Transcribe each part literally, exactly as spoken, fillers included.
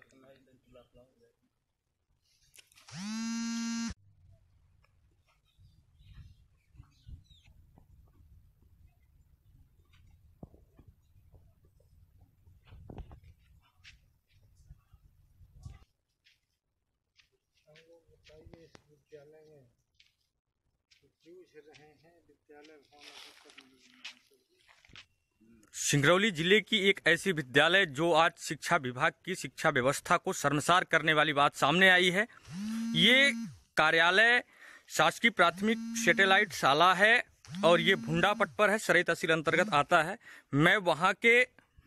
बताइए, इस विद्यालय में जूझ रहे हैं विद्यालय सिंगरौली जिले की एक ऐसी विद्यालय जो आज शिक्षा विभाग की शिक्षा व्यवस्था को शर्मसार करने वाली बात सामने आई है। ये कार्यालय शासकीय प्राथमिक सैटेलाइट शाला है और ये भुंडापट पर है, सराय तहसील अंतर्गत आता है। मैं वहां के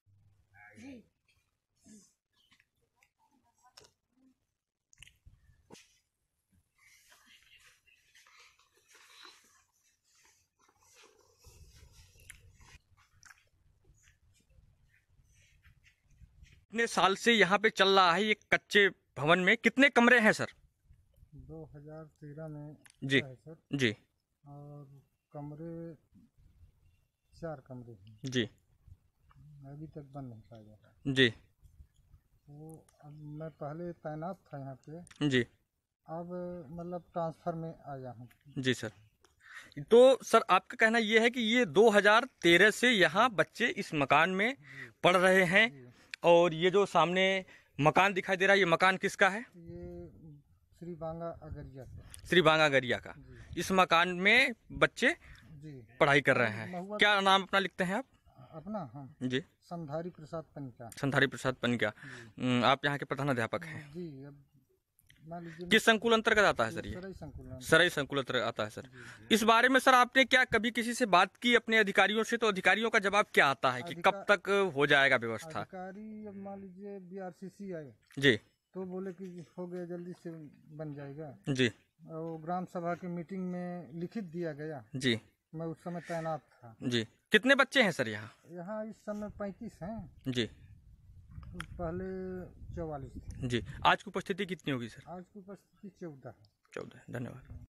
कितने साल से यहाँ पे चल रहा है ये कच्चे भवन में कितने कमरे हैं सर? दो हज़ार तेरह में जी है सर। जी। और कमरे चार कमरे हैं जी। अभी तक बन नहीं पाया जी। वो अब मैं पहले तैनात था यहाँ पे, जी। अब मतलब ट्रांसफर में आया हूँ। जी सर। तो सर आपका कहना ये है कि ये दो हज़ार तेरह से यहाँ बच्चे इस मकान में पढ़ रहे हैं और ये जो सामने मकान दिखाई दे रहा है ये मकान किसका है? ये श्री बांगा अगरिया का। श्री बांगा अगरिया का। इस मकान में बच्चे जी पढ़ाई कर रहे हैं। क्या नाम अपना लिखते हैं आप? अपना हम जी संधारी प्रसाद पनिका। संधारी प्रसाद पनिका। आप यहाँ के प्रधान अध्यापक हैं जी। अब मान लीजिए किस संकुल अंतर्गत आता है सर ये? सराय संकुल। सराय संकुल अंतर्गत आता है सर। इस बारे में सर आपने क्या कभी किसी से बात की अपने अधिकारियों से? तो अधिकारियों का जवाब क्या आता है कि कब तक हो जाएगा व्यवस्था? अधिकारी अब मान लीजिए बी आर सी सी आए जी तो बोले कि हो गया, जल्दी से बन जाएगा। जी। और ग्राम सभा की मीटिंग में लिखित दिया गया। जी। मैं उस समय तैनात था। जी। कितने बच्चे हैं सर यहाँ? यहाँ इस समय पैंतीस हैं। जी। पहले चौवालीस। जी। आज की उपस्थिति कितनी होगी सर? आज की उपस्थिति चौदह है। चौदह। धन्यवाद।